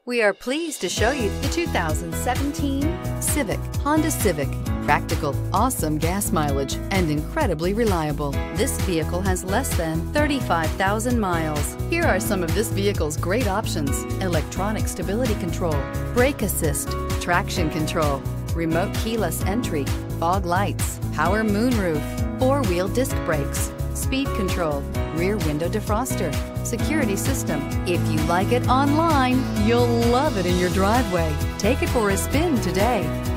We are pleased to show you the 2017 Civic, Honda Civic. Practical, awesome gas mileage, and incredibly reliable. This vehicle has less than 35,000 miles. Here are some of this vehicle's great options: electronic stability control, brake assist, traction control, remote keyless entry, fog lights, power moonroof, four-wheel disc brakes, speed control, rear window defroster, security system. If you like it online, you'll love it in your driveway. Take it for a spin today.